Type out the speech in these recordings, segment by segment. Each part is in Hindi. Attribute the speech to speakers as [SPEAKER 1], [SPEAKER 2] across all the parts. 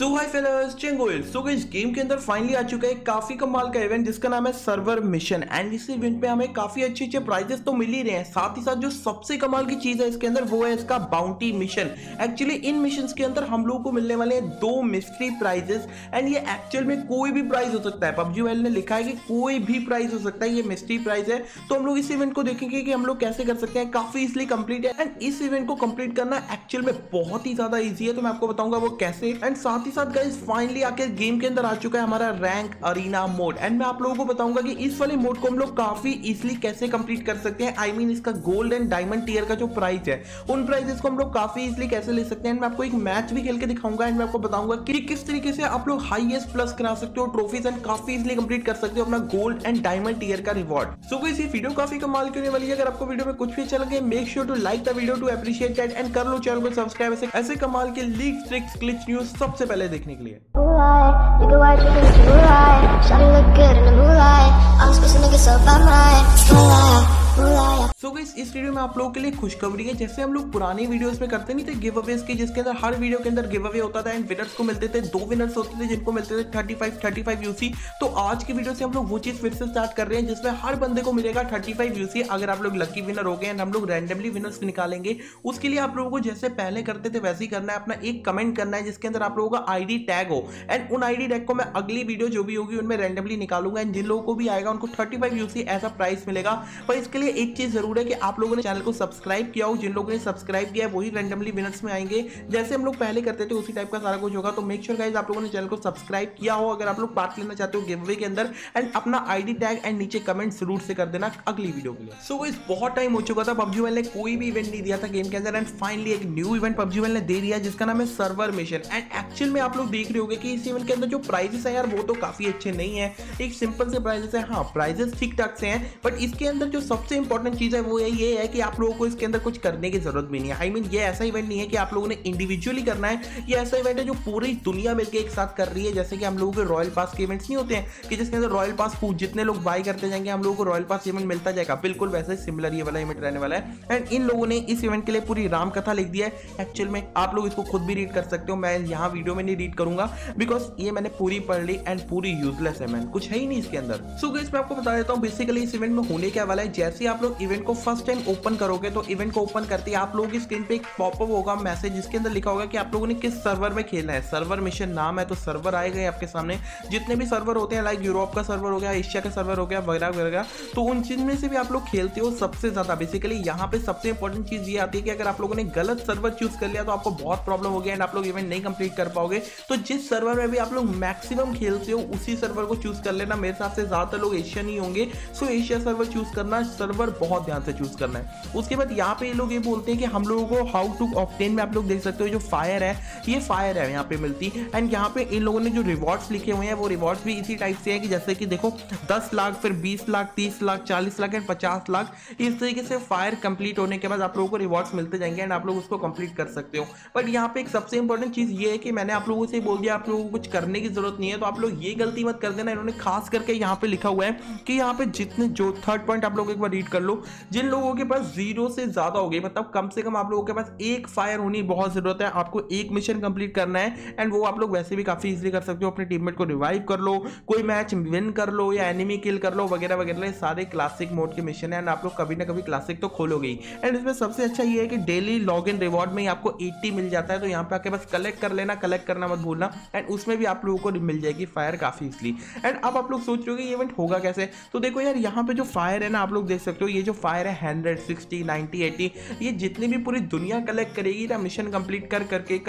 [SPEAKER 1] सो हाय फेलर्स, चेंगोइल। सो इस गेम के अंदर फाइनली आ चुका है काफी कमाल का इवेंट जिसका नाम है सर्वर मिशन। एंड इस इवेंट पे हमें काफी अच्छे अच्छे प्राइजेस तो मिल ही रहे हैं, साथ ही साथ जो सबसे कमाल की चीज है इसके अंदर वो है इसका बाउंटी मिशन। एक्चुअली इन मिशंस के अंदर हम लोगों को मिलने वाले हैं 2 मिस्ट्री प्राइजेस। एंड ये एक्चुअल में कोई भी प्राइज हो सकता है, पबजी वाले ने लिखा है कि कोई भी प्राइज हो सकता है, ये मिस्ट्री प्राइज है। तो हम लोग इस इवेंट को देखेंगे कि हम लोग कैसे कर सकते हैं, काफी इजिली कंप्लीट है। एंड इस इवेंट को कंप्लीट करना एक्चुअल में बहुत ही ज्यादा इजी है, तो मैं आपको बताऊंगा वो कैसे। एंड साथ ही साथ गाइस फाइनली आके गेम के अंदर आ चुका है हमारा रैंक अरीना मोड। एंड मैं आप लोगों को बताऊंगा कि इस वाले मोड को हम लोग काफी इजीली कैसे कंप्लीट कर सकते हैं। आई मीन इसका गोल्ड एंड डायमंड टियर का जो प्राइस है उन प्राइजेस को हम लोग काफी इजीली कैसे ले सकते हैं। मैं आपको एक मैच भी खेल के दिखाऊंगा एंड मैं आपको बताऊंगा कि किस तरीके से आप लोग हाईएस्ट प्लस करा सकते हो ट्रॉफीज एंड काफी इजीली कंप्लीट कर सकते हो अपना गोल्ड एंड डायमंड टियर का रिवॉर्ड। सो गाइस ये वीडियो काफी कमाल की होने वाली है। अगर आपको वीडियो में कुछ भी अच्छा लगे make sure to like the video to appreciate that and कर लो चैनल को सब्सक्राइब ऐसे कमाल के लीक्स, ट्रिक्स, ग्लिच न्यूज सबसे पहले देखने के लिए।
[SPEAKER 2] Nigga, why you think you right? Shawty look good in the moonlight. I'm supposed to make it so I'm right. Moonlight.
[SPEAKER 1] So guys इस वीडियो में आप लोगों के लिए खुशखबरी है। जैसे हम लोग पुरानी वीडियोस में करते नहीं थे गिव अवेज की, जिसके अंदर हर वीडियो के अंदर गिव अवे होता था एंड विनर्स को मिलते थे 2 विनर्स होते थे जिनको मिलते थे 35 यूसी। तो आज की वीडियो से हम लोग वो चीज फिर से स्टार्ट कर रहे हैं जिसमें हर बंदे को मिलेगा 35 यूसी अगर आप लोग लकी विनर हो गए। एंड हम लोग रैंडमली विनर्स निकालेंगे। उसके लिए आप लोगों को जैसे पहले करते थे वैसे ही करना है, अपना एक कमेंट करना है जिसके अंदर आप लोगों का आईडी टैग हो। एंड उन आईडी टैग को मैं अगली वीडियो जो भी होगी उनमें रैंडमली निकालूंगा एंड जिन लोगों को भी आएगा उनको 35 यूसी ऐसा प्राइस मिलेगा। पर इसके लिए एक चीज जरूर है कि आप लोगों ने चैनल को सब्सक्राइब किया हो। जिन लोगों ने सब्सक्राइब किया है वही रैंडमली विनर्स में आएंगे। जैसे हम लोग पहले करते थे उसी टाइप का सारा कुछ होगा। तो मेक श्योर गाइस आप लोगों ने चैनल को सब्सक्राइब किया हो अगर आप लोग पार्ट लेना चाहते हो गिव अवे के अंदर। एंड अपना आईडी टैग एंड नीचे कमेंट जरूर से कर देना अगली वीडियो के लिए। सो गाइस बहुत टाइम हो चुका था, पबजी वाले ने कोई भी इवेंट नहीं दिया था गेम के अंदर एंड फाइनली एक न्यू इवेंट पबजी वाले ने दे दिया जिसका नाम है सर्वर मिशन। एंड एक्चुअल में आप लोग देख रहे होंगे कि इस इवेंट के अंदर जो प्राइजेस है यार वो तो काफी अच्छे नहीं है। एक सिंपल से प्राइजेस है, हाँ प्राइजेस ठीक ठाक से हैं, बट इसके अंदर जो सबसे इंपॉर्टेंट चीज है वो ये है कि आप लोगों को इसके अंदर कुछ करने की जरूरत भी नहीं है। आई मीन ये ऐसा इवेंट नहीं है कि आप लोगों ने इंडिविजुअली करना है, ये ऐसा इवेंट है जो पूरी दुनिया मिलकर एक साथ कर रही है। जैसे कि हम लोगों के रॉयल पास के इवेंट्स नहीं होते हैं कि जिसके अंदर रॉयल पास जितने लोग बाय करते जाएंगे हम लोगों को रॉयल पास इवेंट मिलता जाएगा, बिल्कुल वैसे सिमिलर ये वाला इवेंट रहने वाला है। एंड इन लोगों ने इस इवेंट के लिए पूरी राम कथा लिख दिया है। एक्चुअल में आप लोग इसको खुद भी रीड कर सकते हो, मैं यहाँ वीडियो में नहीं रीड करूंगा बिकॉज ये मैंने पूरी पढ़ ली एंड पूरी यूजलेस है, मैन कुछ है ही नहीं इसके अंदर। सो गाइस मैं आपको बता देता हूँ बेसिकली इस इवेंट में होने क्या वाला है। जैसे आप लोग इवेंट को फर्स्ट टाइम ओपन करोगे तो इवेंट को ओपन करते ही आप लोगों की स्क्रीन पे एक पॉपअप होगा मैसेज जिसके अंदर लिखा होगा कि आप लोगों ने किस सर्वर में खेलना है। सर्वर मिशन नाम है तो सर्वर आएगा आपके सामने। जितने भी सर्वर होते हैं लाइक यूरोप का सर्वर हो गया, एशिया का सर्वर हो गया वगैरह वगैरह, तो उन चीज में से भी आप लोग खेलते हो सबसे ज्यादा। बेसिकली यहाँ पे सबसे इंपॉर्टेंट चीज ये आती है कि अगर आप लोगों ने गलत सर्वर चूज कर लिया तो आपको बहुत प्रॉब्लम होगी एंड आप लोग इवेंट नहीं कंप्लीट कर पाओगे। तो जिस सर्वर में भी आप लोग मैक्सिमम खेलते हो उसी सर्वर को चूज कर लेना। मेरे हिसाब से ज्यादातर लोग एशियन ही होंगे, सो एशिया सर्वर चूज करना, सर्वर बहुत ध्यान से चूज करना है। उसके बाद यहाँ पे ये लोग ये बोलते हैं कि हम लोगों को हाउ टू ऑब्टेन में आप लोग देख सकते हो जो फायर है, ये फायर है यहाँ पे मिलती। एंड यहाँ पे इन लोगों ने जो रिवॉर्ड्स लिखे हुए हैं वो रिवॉर्ड्स भी इसी टाइप से है कि जैसे कि देखो 10 लाख, फिर 20 लाख, 30 लाख, 40 लाख एंड 50 लाख। इस तरीके से फायर कंप्लीट होने के बाद आप लोगों को रिवॉर्ड्स मिलते जाएंगे एंड आप लोग उसको कंप्लीट कर सकते हो। बट यहाँ पे एक सबसे इंपॉर्टेंट चीज ये है कि मैंने आप लोगों से बोल दिया आप लोगों को कुछ करने की जरूरत नहीं है, तो आप लोग ये गलती मत कर देना। इन्होंने खास करके यहाँ पे लिखा हुआ है कि यहाँ पे जितने जो थर्ड पॉइंट आप लोग एक बार रीड कर लो, जिन लोगों के पास 0 से ज्यादा हो गई, मतलब कम से कम आप लोगों के पास एक फायर होनी बहुत जरूरत है। आपको एक मिशन कंप्लीट करना है एंड वो आप लोग वैसे भी काफी इजीली कर सकते हो। अपने टीममेट को रिवाइव कर लो, कोई मैच विन कर लो या एनिमी किल कर लो वगैरह वगैरह, सारे क्लासिक मोड के मिशन है एंड आप लोग कभी ना कभी क्लासिक तो खोलोगे ही। एंड इसमें सबसे अच्छा ये है कि डेली लॉग इन रिवॉर्ड में आपको 80 मिल जाता है, तो यहाँ पे आके बस कलेक्ट कर लेना, कलेक्ट करना मत भूलना एंड उसमें भी आप लोगों को मिल जाएगी फायर काफी इजीली। एंड अब आप लोग सोच रहे हो कि ये इवेंट होगा कैसे, तो देखो यार यहाँ पे जो फायर है ना आप लोग देख सकते हो, ये जो फायर है 100, 60, 90, 80, ये जितनी भी पूरी दुनिया कलेक्ट करेगी ना मिशन कंप्लीट कर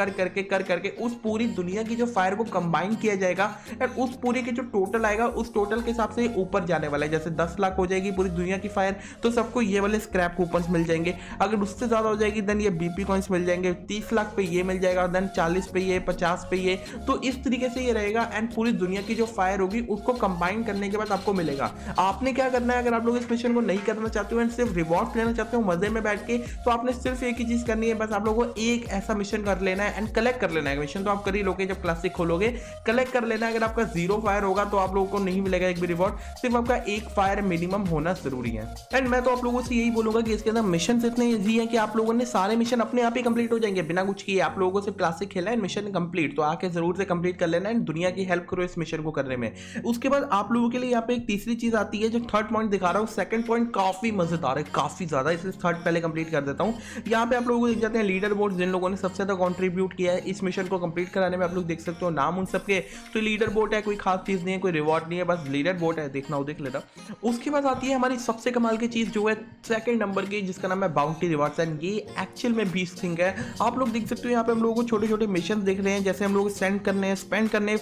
[SPEAKER 1] करके उस पूरी दुनिया की जो फायर को कंबाइन किया जाएगा एंड उस पूरे के जो टोटल आएगा उस टोटल के हिसाब से ऊपर जाने वाला है। जैसे 10 लाख हो जाएगी पूरी दुनिया की फायर तो सबको ये वाले स्क्रैप कूपन्स मिल जाएंगे। अगर उससे ज्यादा हो जाएगी देन ये बीपी कॉइंस मिल जाएंगे। 30 लाख पे ये मिल जाएगा, देन 40 पे ये, 50 पे ये, तो इस तरीके से ये रहेगा एंड पूरी दुनिया की जो फायर होगी उसको कंबाइन करने के बाद आपको मिलेगा। आपने क्या करना है, अगर आप लोग इस मिशन को नहीं करना चाहते हो एंड सिर्फ रिवॉर्ड लेना चाहते हो मजे में बैठ के, तो आपने सिर्फ एक ही चीज करनी है, बस आप लोगों को एक ऐसा मिशन कर लेना है एंड कलेक्ट कर लेना है। मिशन तो आप कर ही लोगे जब क्लासिक खोलोगे, कलेक्ट कर लेना है। अगर आपका 0 फायर होगा तो आप लोगों को नहीं मिलेगा एक भी रिवॉर्ड, सिर्फ आपका 1 फायर मिनिमम होना जरूरी है। एंड मैं तो आप लोगों से यही बोलूंगा कि इसके अंदर मिशन इतने ईजी है कि आप लोगों ने सारे मिशन अपने आप ही कंप्लीट हो जाएंगे बिना कुछ किए। आप लोगों को सिर्फ क्लासिक खेला है, मिशन कंप्लीट, तो आके जरूर से कंप्लीट कर लेना है, दुनिया की हेल्प करो इस मिशन को करने में। उसके बाद आप लोगों के लिए यहाँ पे एक तीसरी चीज आती है, जो थर्ड पॉइंट दिखा रहा हूँ। सेकंड पॉइंट काफी मजेदार है, काफी ज्यादा, इसलिए थर्ड पहले कंप्लीट कर देता हूँ। यहाँ पे आप लोगों को दिख जाते हैं लीडर बोर्ड, जिन लोगों ने सबसे ज्यादा कॉन्ट्रीब्यूट किया है इस मिशन को कंप्लीट कराने में। आप लोग देख सकते हो नाम उन सबके, तो लीडर बोर्ड है, कोई खास चीज नहीं है, कोई रिवॉर्ड नहीं है, बस लीडर बोर्ड है, देखना हो देख लेना। उसके बाद आती है हमारी सबसे कमाल की चीज जो है सेकंड नंबर की, जिसका नाम है बाउंटी रिवॉर्ड्स। एंड ये एक्चुअल में बीस्ट थिंग है। आप लोग देख सकते हो यहाँ पे हम लोगों को छोटे छोटे मिशन दिख रहे हैं, जैसे हम लोग सेंड करने हैं, स्पेंड करने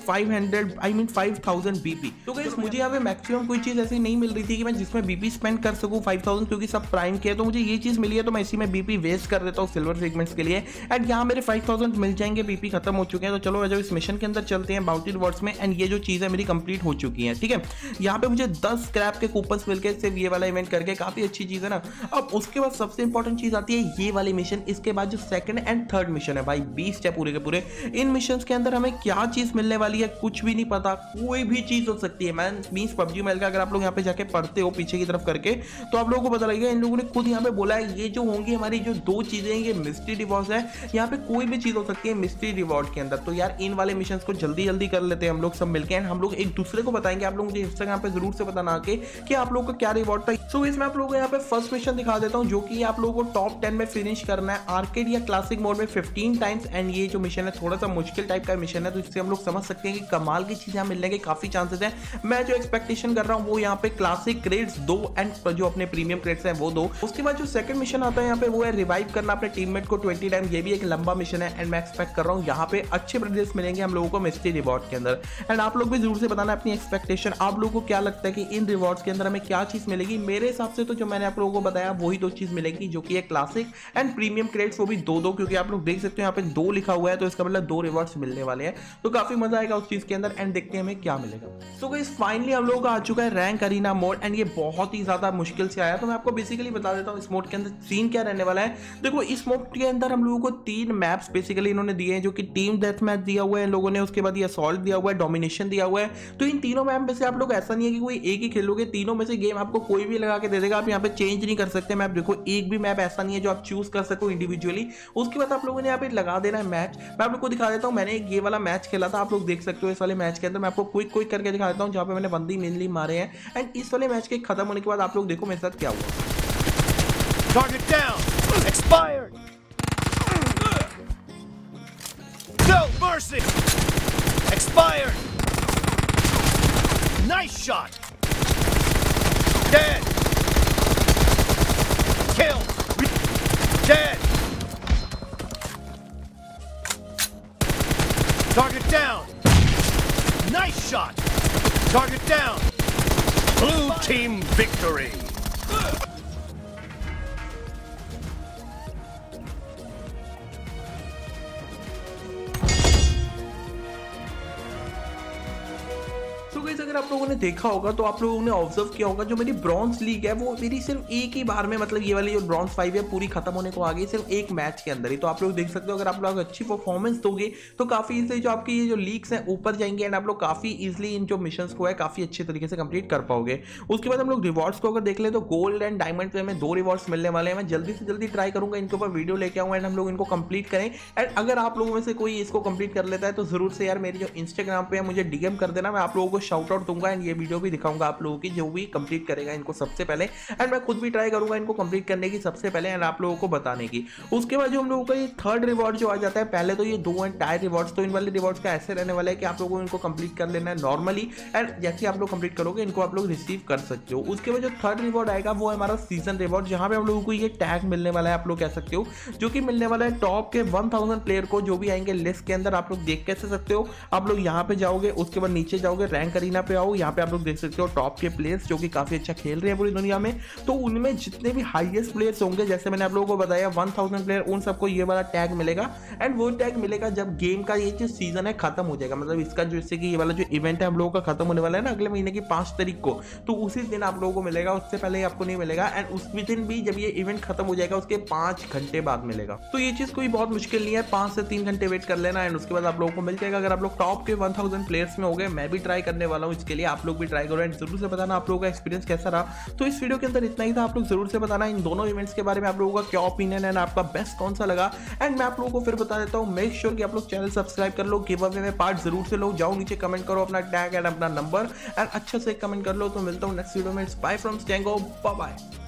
[SPEAKER 1] 5000 बीपी। तो गाइस मुझे यहाँ पे मैक्सिमम कोई चीज ऐसी नहीं मिल रही थी कि मैं जिसमें बीपी स्पेंड कर सकूं 5000, क्योंकि सब प्राइम के है, तो मुझे ये चीज मिली है, तो मैं इसी में बीपी वेस्ट कर देता हूँ सिल्वर सेगमेंट्स के लिए। एंड यहाँ मेरे 5000 मिल जाएंगे, बीपी खत्म हो चुके हैं। तो चलो जब इस मिशन के अंदर चलते हैं बाउंटी रिवॉर्ड्स में। एंड ये जो चीज है मेरी कंप्लीट हो चुकी है, ठीक है। यहाँ पे मुझे 10 स्क्रैप के कूपन्स मिलके सिर्फ ये वाला इवेंट करके, काफी अच्छी चीज है ना। अब उसके बाद सबसे इंपॉर्टेंट चीज आती है ये वाली मिशन। इसके बाद जो सेकंड एंड थर्ड मिशन है भाई, 20 है पूरे के पूरे। इन मिशंस के अंदर हमें क्या चीज मिलने वाली है कुछ भी नहीं पता, कोई भी चीज हो सकती है। मैं मींस पबजी मोबाइल का अगर आप लोग यहाँ पे जाके पढ़ते हो पीछे की तरफ करके, तो आप लोगों को पता लगेगा इन लोगों ने खुद यहाँ पे बोला है ये जो होंगी हमारी जो 2 चीजें, ये मिस्ट्री रिवॉर्ड्स है। यहाँ पे कोई भी चीज हो सकती है मिस्ट्री रिवॉर्ड के अंदर। तो यार इन वाले मिशंस को जल्दी जल्दी कर लेते हैं हम लोग सब मिलके, एंड हम लोग एक दूसरे को बताएंगे। आप लोग मुझे इंस्टाग्राम पे जरूर से बताना आके कि आप लोग का क्या रिवॉर्ड था। सो इसमें आप लोगों को यहाँ पे फर्स्ट मिशन दिखा देता हूँ, जो कि आप लोगों को टॉप 10 में फिनिश करना है आर्केड या क्लासिक मोड में 15 टाइम्स। एंड ये जो मिशन है थोड़ा सा मुश्किल टाइप का मिशन है, तो इससे हम लोग समझ सकते हैं कि कमाल की चीजें मिलने के काफी चांसेस हैं। मैं जो एक्सपेक्टेशन कर रहा हूँ वो यहाँ पे क्लासिक क्रेड्स 2 एंड जो अपने प्रीमियम क्रेड्स हैं वो 2। उसके बाद जो सेकंड मिशन आता है यहाँ पे वो है रिवाइव करना अपने टीममेट को 20 टाइम। ये भी एक लंबा मिशन है, एंड मैं एक्सपेक्ट कर रहा हूँ यहाँ पे अच्छे ब्रिजेस मिलेंगे हम लोगों को मिस्ट्री रिवॉर्ड के अंदर। एंड आप लोग भी जरूर से बताना अपनी एक्सपेक्टेशन, आप लोगों को क्या लगता है कि इन रिवॉर्ड्स के अंदर हमें क्या चीज मिलेगी। मेरे हिसाब से तो जो मैंने आप लोगों को बताया वही 2 चीज मिलेगी, जो कि है क्लासिक एंड प्रीमियम क्रेड्स, वो भी 2-2, क्योंकि आप लोग देख सकते हो यहाँ पे 2 लिखा हुआ है, तो इसका मतलब 2 रिवॉर्ड्स मिलने वाले हैं। तो काफी मजा आएगा उस चीज के अंदर, एंड देखते हैं हमें क्या मिलेगा। सो गाइस फाइनली हम लोगों का आ चुका है रैंक अरीना मोड, एंड ये बहुत ही ज्यादा मुश्किल से आया। तो मैं आपको बेसिकली बता देता हूँ इस मोड के अंदर सीन क्या रहने वाला है। देखो इस मोड के अंदर हम लोगों को 3 मैप्स बेसिकली इन्होंने दिए हैं, जो कि टीम डेथ मैच दिया हुआ है इन लोगों ने, उसके बाद ये असॉल्ट दिया हुआ है, डोमिनेशन दिया हुआ है। तो इन तीनों मैप में से आप लोग, ऐसा नहीं है कि कोई एक ही खेलोगे, तीनों में से गेम आपको कोई भी लगा के दे देगा, आप यहाँ पे चेंज नहीं कर सकते मैप। देखो एक भी मैप ऐसा नहीं है जो आप चूज कर सको इंडिविजुअली। उसके बाद आप लोगों ने यहाँ पे लगा देना है मैच। मैं आप लोग को दिखा देता हूँ, मैंने एक ये वाला मैच खेला था, आप लोग देख सकते हो। इस वाले मैच के अंदर मैं आपको क्विक करके दिखा देता हूँ, जहाँ पे मैंने बंदी मेनली मारे हैं। एंड इस वाले मैच के खत्म होने के बाद आप लोग देखो मेरे साथ क्या हुआ।
[SPEAKER 3] Target down! Expired! No mercy! Expired! Nice shot! Dead! Killed! Dead! Target down! Nice shot! Target down! Blue team victory!
[SPEAKER 1] अगर आप लोगों ने देखा होगा तो आप लोगों ने ऑब्जर्व किया होगा, जो मेरी ब्रॉन्ज लीग है वो मेरी सिर्फ एक ही बार में, मतलब ये वाली जो ब्रॉन्ज 5 है पूरी खत्म होने को आ गई सिर्फ एक मैच के अंदर ही। तो आप लोग देख सकते हो अगर आप लोग अच्छी परफॉर्मेंस दोगे तो काफी इजीली जो आपकी ये जो लीग्स हैं ऊपर जाएंगे, एंड आप लोग काफी इजीली इन जो मिशंस को है काफी अच्छे तरीके से कंप्लीट कर पाओगे। उसके बाद हम लोग रिवॉर्ड्स को अगर देख ले तो गोल्ड एंड डायमंड पे हमें 2 रिवॉर्ड्स मिलने वाले हैं। मैं जल्दी से जल्दी ट्राई करूंगा इनके ऊपर वीडियो लेके आऊँ एंड हम लोग इनको कंप्लीट करें। एंड अगर आप लोगों में से कोई इसको कंप्लीट कर लेता है तो जरूर से यार मेरी जो इंस्टाग्राम पे है मुझे डीएम कर देना, मैं आप लोगों को शाउट आउट दूंगा एंड ये वीडियो भी दिखाऊंगा आप लोगों की, जो भी कंप्लीट करेगा इनको सबसे पहले। एंड मैं खुद भी ट्राई करूंगा इनको कंप्लीट करने की सबसे पहले एंड आप लोगों को बताने की। उसके बाद जो हम लोगों का ये थर्ड रिवॉर्ड जो आ जाता है, पहले तो ये 2 एंटायर रिवॉर्ड्स, तो इन वाले रिवॉर्ड्स का ऐसे रहने वाला है कि आप लोगों को इनको कंप्लीट कर लेना है नॉर्मली, एंड जैसे आप लोग कंप्लीट करोगे इनको आप लोग रिसीव कर सकते हो। उसके बाद जो थर्ड रिवॉर्ड आएगा वो है हमारा सीजन रिवॉर्ड, जहां पे हम लोगों को ये टैग मिलने वाला है, आप लोग कह सकते हो, जो कि मिलने वाला है टॉप के 1000 प्लेयर को, जो भी आएंगे लिस्ट के अंदर। आप लोग देख कैसे सकते हो, आप लोग यहाँ पे जाओगे, उसके बाद नीचे जाओगे रैंक अरीना पे आओ, यहाँ पे आप लोग देख सकते हो टॉप के प्लेयर्स जो कि काफी अच्छा खेल रहे हैं पूरी दुनिया में। तो उनमें जितने भी हाईएस्ट प्लेयर्स होंगे, जैसे मैंने आप लोगों को बताया 1000 प्लेयर, उन सबको ये वाला टैग मिलेगा। एंड वो टैग मिलेगा जब गेम का ये जो सीजन है खत्म हो जाएगा, मतलब इसका जैसे कि ये वाला जो इवेंट है हम लोगों का खत्म होने वाला है ना अगले महीने की 5 तारीख को, तो उसी दिन आप लोगों को मिलेगा, उससे पहले आपको नहीं मिलेगा। एंड उस दिन भी जब ये इवेंट खत्म हो जाएगा उसके 5 घंटे बाद मिलेगा। तो ये चीज कोई बहुत मुश्किल नहीं है, 5 से 3 घंटे वेट कर लेना एंड उसके बाद आप लोगों को मिल जाएगा। अगर आप लोग टॉप के 1000 प्लेयर्स में हो गए, मैं भी ट्राई करने वाला हूँ इसके लिए, आप लोग भी ट्राई करो एंड जरूर से बताना आप लोगों का एक्सपीरियंस कैसा रहा। तो इस वीडियो के अंदर इतना ही था, आप लोग जरूर से बताना इन दोनों इवेंट्स के बारे में आप लोगों का क्या ओपिनियन है, आपका बेस्ट कौन सा लगा। एंड मैं आप लोगों को फिर बता देता हूँ, मेक श्योर कि आप लोग चैनल सब्सक्राइब कर लो, गिव अवे में पार्ट जरूर से लो, जाओ नीचे कमेंट करो अपना टैग एंड अपना नंबर एंड अच्छे से कमेंट कर लो। तो मिलता हूँ नेक्स्ट वीडियो में, bye from Stango, bye bye.